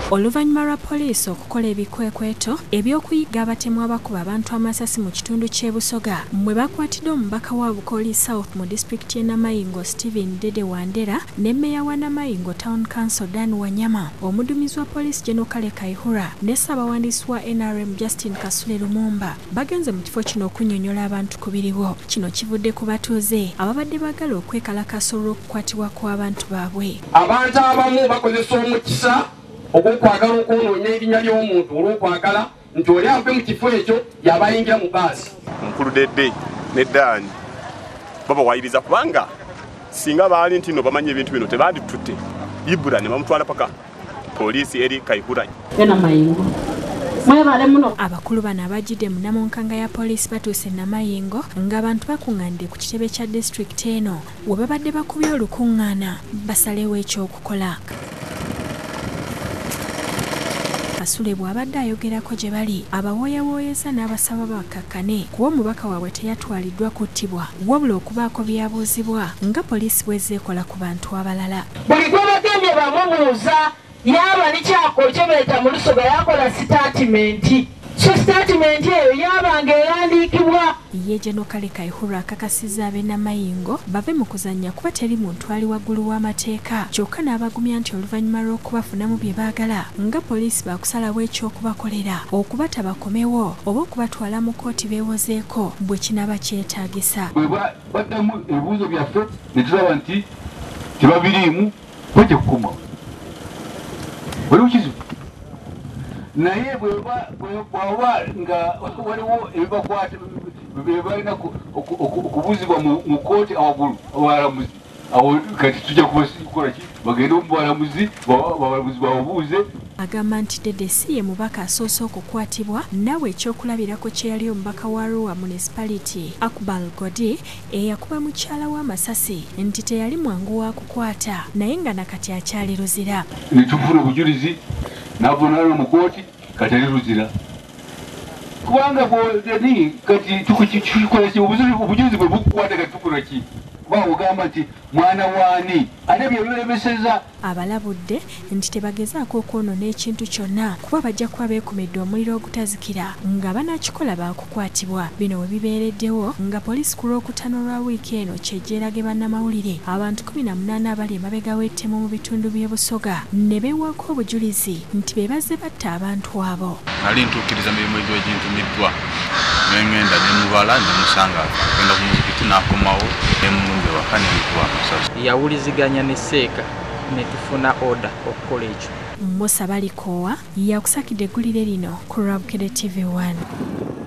Oluvannyuma lwa poliisi okukola ebikwekweto eby'okuyiga abatemu abakuba abantu amasasi mu kitundu ky'e Busoga mwe bakwatiddwa omubaka wa Bukoli South mu disitulikiti y'e Namayingo Stephen Dede Wandera ne mmeeya wa Namayingo Town Council Dan Wanyama, omuduumizi wa poliisi Gen.Kayihura ne ssaabawandiisi wa NRM Justin Kasule Lumumba bagenze mu kifo kino okunnyonnyola abantu ku biriwo. Kino kivudde ku batuuze ababadde baagala okwekalakasa olw'okukwatibwa kw'abantu baabwe. Abantu abamu bakozesa omukisa okwokwagala okwononya erinnya ly'omuntu olw'okwagala nti oli ave mu kifo ekyo yabayingira mu baasi. Bukedde ne Dani babawayiriza kubanga singa baali nti no bamanye ebintu bino tebanditutte Ibura ne bamutwala paka poliisi eri Kayihura. Namayingo abakulu bano abajjidde mu namunkanga ya poliisi batuuse Namayingo ng'abantu bakuŋŋaanidde ku kitebe kya disitulikiti eno we babadde bakubye olukuŋŋaana basalewo ekyokukola. Kasule bw'abadde ayogerako gye bali abawooyawooyeza n'abasaba bakkakkane kuba omubaka waabwe teyatwaliddwa kuttibwa wabula okubaako byabuuzibwa nga poliisi bw'ezeekola ku bantu abalala. Buli gw'abagambye bamubuuza yaba nikyako kye beeta mu Lusoga yakola sitaatimenti. So sitaatimenti eyo yabanga eyandiikibwa. Ye Gen.Kayihura akakasizza ab'e Namayingo bave mu kuzannya kuba teri muntu ali waggulu w'amateeka kyokka n'abagumya nti oluvannyuma lw'okubafunamu bye baagala nga poliisi baakusalawo ekyokubakolera okubata bakomewo oba okubatwala mu kooti beewozeeko bwe kinaaba kyetaagisa. Baddamu ebibuuzo byaffe ne tulaba nti tebabiriimu bajja kukoma. Waliwo kizibu naye bw'oba nga waliwo ebibakwata balina okubuuzibwa mu kooti awaggulu abalamuzi awo kati tujja kukola ki bagende mu balamuzi babuuze. Agamba nti Dede si ye mubaka asoose okukwatibwa nawe ekyokulabirako kye yali omubaka wa Arua Municipality Abalung'amizza eyakuba mukyala w'amasasi nti teyali mwangu wa kukwata naye nga nakati akyali luzira. Ne tufuna obujulizi n'avunaanwa mu kooti kati ali luzira kubanga kati tukikola ki obujulizi bwe bukukwata kati tukola ki kuba ogamba nti mwana waani ate byebilemeseza. Abalabudde nti tebagezaako okwonoona ekintu kyonna kuba bajja kuba beekumidde omuliro ogutazikira nga banakikola baakukwatibwa. Bino we bibeereddewo nga poliisi ku lwokutaano lwa wiiki eno kyejjeerage bannamawulire abantu 18 abali emabega w'ettemu mu bitundu by'e Busoga ne beewako obujulizi nti be bazze batta abantu abo. Nali ntuukiriza mirimu egyo egintumiddwa n'engenda ne mubala ne musanga agenda ku muzikiti n'akomawo ne mulumbe waka ne mukuba amasasi. Yawuliziganya ne Seeka ne tufuna oda okukola ekyo. Musa Balikoowa yakusakidde eggulire lino ku Bukedde TV 1.